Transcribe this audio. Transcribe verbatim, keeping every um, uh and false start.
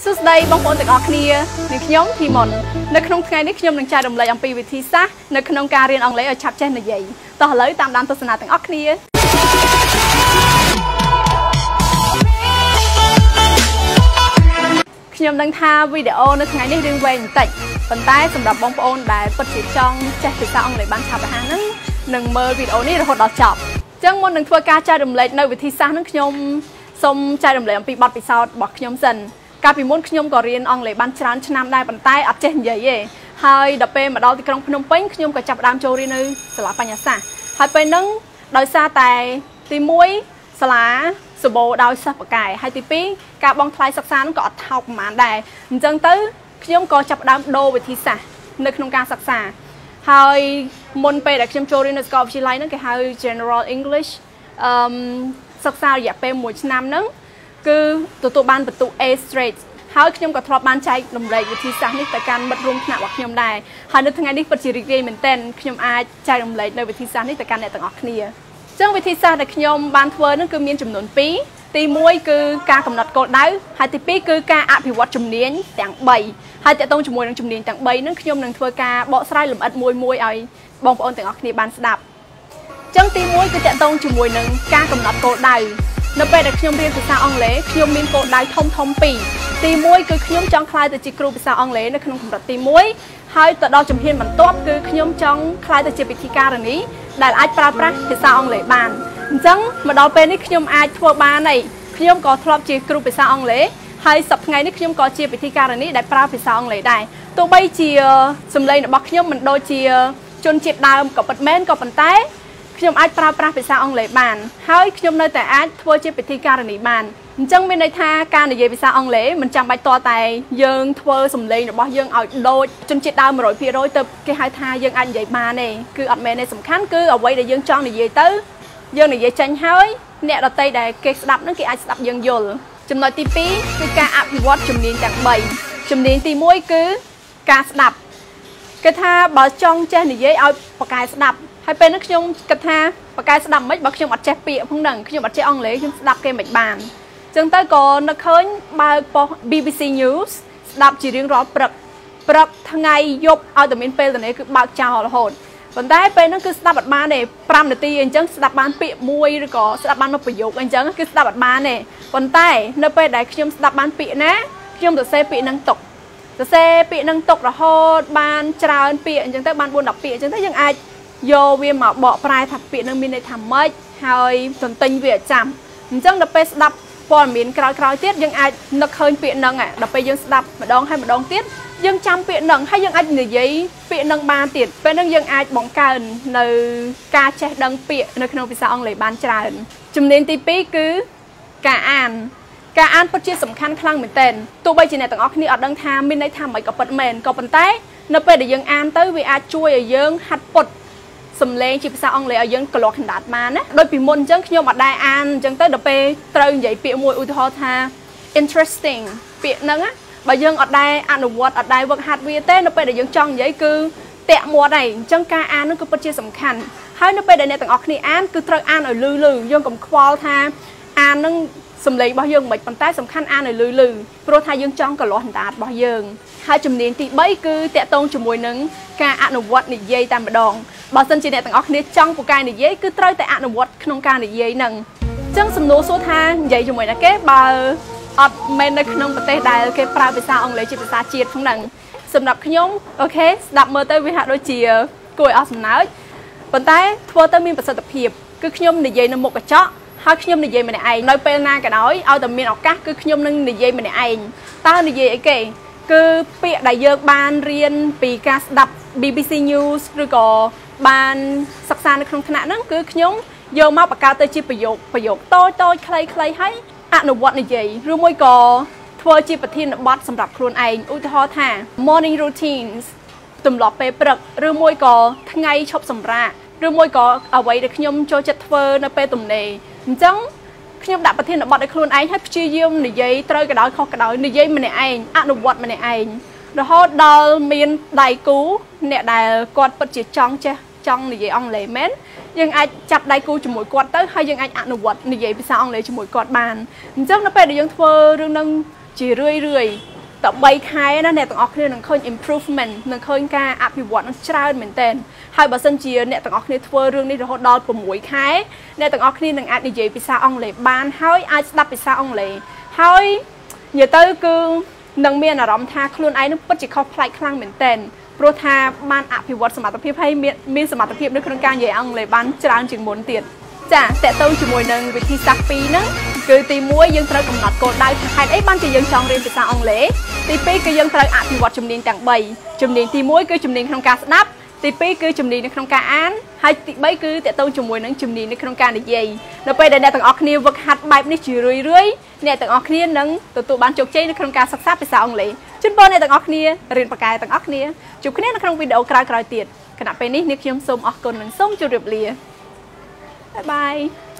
សួស្តីបងប្អូនទាំងអស់គ្នានឹងខ្ញុំធីមុននៅក្នុងថ្ងៃនេះខ្ញុំនឹងចែករំលែកអំពីវិធីសាស្ត្រនៅក្នុងការរៀនអង់គ្លេសឲ្យឆាប់ចេះនិយាយតោះឥឡូវតាមដានទស្សនាទាំងអស់គ្នាខ្ញុំដឹងថាវីដេអូនៅថ្ងៃនេះរឿងវែងបន្តិចប៉ុន្តែសម្រាប់បងប្អូនដែលពិតជាចង់ចេះភាសាអង់គ្លេសបានឆាប់រហ័សហ្នឹងនឹងមើលវីដេអូនេះរហូតដល់ចប់អញ្ចឹងមុននឹងធ្វើការចែករំលែកនៅវិធីសាស្ត្រហ្នឹងខ្ញុំសូមចែករំលែកអំពីបទពិសោធន៍របស់ខ្ញុំសិនកាលពីមុនខ្ញុំក៏រៀនអង់គ្លេសបានច្រើនឆ្នាំដែរប៉ុន្តែអត់ចេះនិយាយទេហើយដល់ពេលមកដល់ទីក្រុងភ្នំពេញខ្ញុំក៏ចាប់ផ្ដើមចូលរៀននៅសាលាបញ្ញាសាស្ត្រហើយពេលហ្នឹងដោយសារតែទីមួយសាលាសបោដោយសិស្សបកែហើយទីពីរការបង់ថ្លៃសិក្សាហ្នឹងក៏អត់ថោកប្រហែលដែរអញ្ចឹងទៅខ្ញុំក៏ចាប់ផ្ដើមដូរវិធីសាស្ត្រនៅក្នុងការសិក្សាហើយមុនពេលដែលខ្ញុំចូលរៀននៅសាកលវិទ្យាល័យហ្នឹងគេហៅ General English អឺសិក្សារយៈពេលមួយឆ្នាំហ្នឹងគឺទទួលបានបន្ទុក A straight ហើយខ្ញុំក៏ធ្លាប់បានចែករំលែកវិធីសាស្ត្រនេះទៅកាន់មិត្តរួមថ្នាក់របស់ខ្ញុំដែរហើយនៅថ្ងៃនេះពិតជារីករាយមែនទែនខ្ញុំអាចចែករំលែកនៅវិធីសាស្ត្រនេះទៅកាន់អ្នកទាំងអស់គ្នាអញ្ចឹងវិធីសាស្ត្រដែលខ្ញុំបានធ្វើនោះគឺមានចំនួនពីរទីមួយគឺការកំណត់គោលដៅហើយទីពីរគឺការអភិវឌ្ឍជំនាញទាំងបីហើយតកតងជាមួយនឹងជំនាញទាំងបីហ្នឹងខ្ញុំនឹងធ្វើការបកស្រាយលម្អិតមួយមួយឲ្យបងប្អូនទាំងអស់គ្នាបានស្ដាប់អញ្ចឹងទីមួយគឺតកតងជាមួយនឹងការកំណត់គោលដៅនៅពេលដែលខ្ញុំរៀនភាសាអង់គ្លេសខ្ញុំមានគោលដៅធំធំពីរទីមួយគឺខ្ញុំចង់ក្លាយទៅជាគ្រូភាសាអង់គ្លេសនៅក្នុងកម្រិតទីមួយហើយទៅដល់ជំហានបន្ទាប់គឺខ្ញុំចង់ក្លាយទៅជាវិធីការនីដែលអាចប្រើប្រាស់ភាសាអង់គ្លេសបានអញ្ចឹងមកដល់ពេលនេះខ្ញុំអាចធ្វើបានហើយខ្ញុំក៏ធ្លាប់ជាគ្រូភាសាអង់គ្លេសហើយសប្តាហ៍ថ្ងៃនេះខ្ញុំក៏ជាវិធីការនីដែលប្រើភាសាអង់គ្លេសដែរទោះបីជាសម្លេងរបស់ខ្ញុំមិនដូចជាជនជាតិដើមក៏ពិតមែនក៏ប៉ុន្តែខ្ញុំអាចប្រើប្រាស់ភាសាអង់គ្លេសបានហើយខ្ញុំនៅតែអាចធ្វើជាពិធីការនីបានអញ្ចឹងមានន័យថាការនិយាយភាសាអង់គ្លេសមិនចាំបាច់តតែយើងធ្វើសម្លេងរបស់យើងឲ្យដូចជនជាតិដើម một trăm phần trăm ទៅគេហៅថាយើងអាចនិយាយបានទេគឺអត់មែនទេសំខាន់គឺអ្វីដែលយើងចង់និយាយទៅយើងនិយាយចេញហើយអ្នកដទៃដែលគេស្ដាប់នឹងគេអាចស្ដាប់យើងយល់ចំណុចទីពីរគឺការអភិវឌ្ឍជំនាញទាំងបីជំនាញទីមួយគឺការស្ដាប់គេថាបើចង់ចេះនិយាយឲ្យប៉ាកែស្ដាប់ហើយពេលនេះខ្ញុំគិតថាប៉ាកែស្ដាប់មិនបើខ្ញុំអត់ចេះពាក្យផងហ្នឹងខ្ញុំអត់ចេះអង់គ្លេសខ្ញុំស្ដាប់គេមិនបានអញ្ចឹងទៅក៏នឹកឃើញបើកប៉ុស B B C News ស្ដាប់ជារៀងរាល់ព្រឹកព្រឹកថ្ងៃយប់ឲ្យតែមានពេលទៅនេះគឺបើកចោលរហូតប៉ុន្តែពេលហ្នឹងគឺស្ដាប់អត់បានទេ5នាទីអញ្ចឹងស្ដាប់បានពាក្យមួយឬក៏ស្ដាប់បានមួយប្រយោគអញ្ចឹងគឺស្ដាប់អត់បានទេប៉ុន្តែនៅពេលដែលខ្ញុំស្ដាប់បានពាក្យណាខ្ញុំសរសេរពាក្យហ្នឹងទុកសរសេរពាក្យហ្នឹងទុករហូតបានច្រើនពាក្យអញ្ចឹងទៅបានbốn 10ពាក្យអញ្ចឹងទៅយើងអាចយកវាមកបកប្រែថាពាក្យនឹងមានន័យថាម៉េចហើយទន្ទិញវាចាំអញ្ចឹងដល់ពេលស្ដាប់ព័ត៌មានក្រោយៗទៀតយើងអាចនឹកឃើញពាក្យហ្នឹងដល់ពេលយើងស្ដាប់ម្ដងហើយម្ដងទៀតយើងចាំពាក្យហ្នឹងហើយយើងអាចនិយាយពាក្យហ្នឹងបានទៀតពេលហ្នឹងយើងអាចបង្កើននៅការចេះដឹងពាក្យនៅក្នុងភាសាអង់គ្លេសបានច្រើនជំនាញទីពីរគឺការអានការអានពិតជាសំខាន់ខ្លាំងមែនទែនទោះបីជាអ្នកទាំងអស់គ្នាអត់ដឹងថាមានន័យថាម៉េចក៏ពិតមែនក៏ប៉ុន្តែនៅពេលដែលយើងអានទៅវាអាចជួយឲ្យយើងហាត់ពុតសំឡេងជាភាសាអង់គ្លេសឲ្យយើងកលាស់កណ្ដាតបានណាដូចពីមុនអញ្ចឹងខ្ញុំអត់ដែរអានអញ្ចឹងទៅដល់ពេលត្រូវនិយាយពាក្យមួយឧទាហរណ៍ថា interesting ពាក្យហ្នឹងណាបើយើងអត់ដែរអនុវត្តអត់ដែរវឹកហាត់វាទេនៅពេលដែលយើងចង់និយាយគឺតាក់មាត់ហើយអញ្ចឹងការអានហ្នឹងគឺពិតជាសំខាន់ហើយនៅពេលដែលអ្នកទាំងអស់គ្នាអានគឺត្រូវអានឲ្យលឺលឺយើងកុំខ្វល់ថាអានហ្នឹងសំឡេងរបស់យើងមិនប៉ុន្តែសំខាន់អានឲ្យលឺលឺព្រោះថាយើងចង់កលាស់កណ្ដាតរបស់យើងហើយជំនាញទីបីគឺតាក់ទងជាមួយនឹងការអនុវត្តនិយាយតែម្ដងបើសិនជាអ្នកទាំងអស់គ្នាចង់ពូកែនិយាយគឺត្រូវតែអនុវត្តក្នុងការនិយាយហ្នឹងអញ្ចឹងសំណួរសួរថានិយាយជាមួយណាគេបើអត់មែននៅក្នុងប្រទេសដែលគេប្រើភាសាអង់គ្លេសជាភាសាជាតិផងហ្នឹងសម្រាប់ខ្ញុំអូខេស្ដាប់មើលទៅវាហាក់ដូចជាគួរឲ្យអស់សំណើចប៉ុន្តែធ្វើទៅមានប្រសិទ្ធភាពគឺខ្ញុំនិយាយនៅមុខកញ្ចក់ហើយខ្ញុំនិយាយម្នាក់ឯងនៅពេលណាក៏ដោយឲ្យតែមានឱកាសគឺខ្ញុំនឹងនិយាយម្នាក់ឯងតើនិយាយអីគេគឺពាក្យដែលយើងបានរៀនពីការស្ដាប់ B B C News ឬក៏បានសិក្សានៅក្នុងថ្នាក់ហ្នឹងគឺខ្ញុំយកមកបង្កើតទៅជាប្រយោគប្រយោគតូចតូចខ្លីខ្លីហើយអនុវត្តនិយាយឬមួយក៏ធ្វើជាប្រធានបទសម្រាប់ខ្លួនឯងឧទាហរណ៍ថា morning routines ទម្លាប់ពេលព្រឹកឬមួយក៏ថ្ងៃឈប់សម្រាកឬមួយក៏អ្វីដែលខ្ញុំចូលចិត្តធ្វើនៅពេលទំនេរអញ្ចឹងខ្ញុំដាក់ប្រធានបទឲ្យខ្លួនឯងហើយព្យាយាមនិយាយត្រូវក៏ដោយខុសក៏ដោយនិយាយម្នាក់ឯងអនុវត្តម្នាក់ឯងរហូតដល់មានដៃគូអ្នកដែលគាត់ពិតជាចង់ចេះចង់និយាយអង់គ្លេសមែនយើងអាចចាប់ដៃគូជាមួយគាត់ទៅហើយយើងអាចអនុវត្តនិយាយភាសាអង់គ្លេសជាមួយគាត់បានអញ្ចឹងនៅពេលដែលយើងធ្វើរឿងនឹងជារឿយរឿយ tập bay khai nó nè tầng óc kia nâng khơi improvement nâng khơi ca áp dụng nó trao mình tên hai bà sân chia nè tầng óc kia thua rương đi rồi đo của mũi khai nè tầng óc kia nâng áp đi dễ pizza ông lệ ban hơi ai đập pizza ông lệ hơi giờ tới cứ nâng miên là rõm tha luôn ai nó bất chỉ khóc lại khăng mình tên pro tha ban áp dụngสมรรถភាពhay miên miên สมรรถភាពនៅក្នុងការនិយាយអង់គ្លេសបានច្រើនជាងមុនទៀតចាតើតើជាមួយនឹងវិធីសាស្ត្រពីរហ្នឹងគឺទីមួយយើងត្រូវកំណត់គោលដៅថាហេតុអីបានជាយើងចង់រៀនភាសាអង់គ្លេសទីពីរគឺយើងត្រូវអភិវឌ្ឍជំនាញទាំងបីជំនាញទីមួយគឺជំនាញក្នុងការស្ដាប់ទីពីរគឺជំនាញនៅក្នុងការអានហើយទីបីគឺតើតើជាមួយនឹងជំនាញនៅក្នុងការនិយាយនៅពេលដែលអ្នកទាំងអស់គ្នាវឹកហាត់បែបនេះជារឿយរឿយអ្នកទាំងអស់គ្នានឹងទទួលបានជោគជ័យនៅក្នុងការសិក្សាភាសាអង់គ្លេសជូនពរអ្នកទាំងអស់គ្នារៀនប៉ាកែទាំងអស់គ្នាជួបគ្នានៅក្នុងវីដេអូក្រោយៗទៀតគណៈពេលនេះនាងខ្ញុំសូមអរគុណនិងសូមជម្រាបលាបាយបាយ